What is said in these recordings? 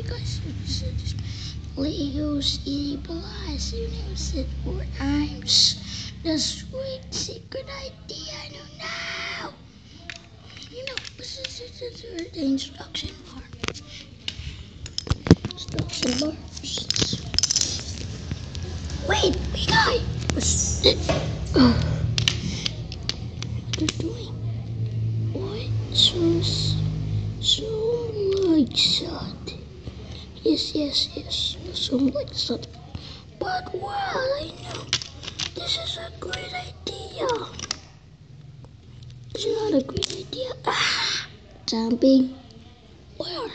guys, it's Lego's equalize universe or times the sweet secret idea I know now. You know, this is the instruction bar. Instruction bar. Wait, guy! What's it? What are you doing? What? So like that. Yes. So like that. But well, I know this is a great idea. It's not a great idea. Jumping. Where?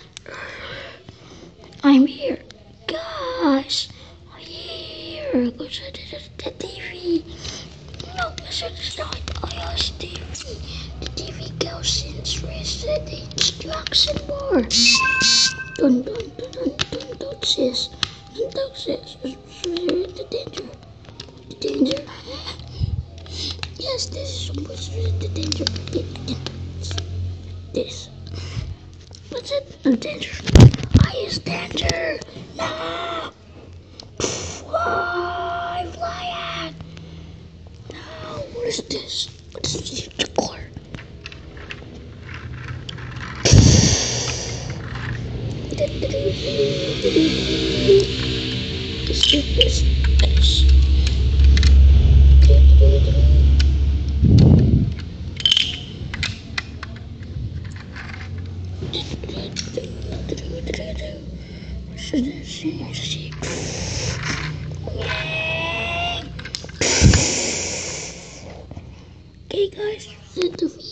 I'm here, guys. I'm here. Go to the TV. No, it's not iOS TV. The TV goes into the instruction bar. Don't touch this. Don't touch this. The danger. The danger. Yes, this is supposed to be the danger. This. What's it? The danger. Highest danger. No. Why fly at? No. What is this? What is this car? This. Okay guys, the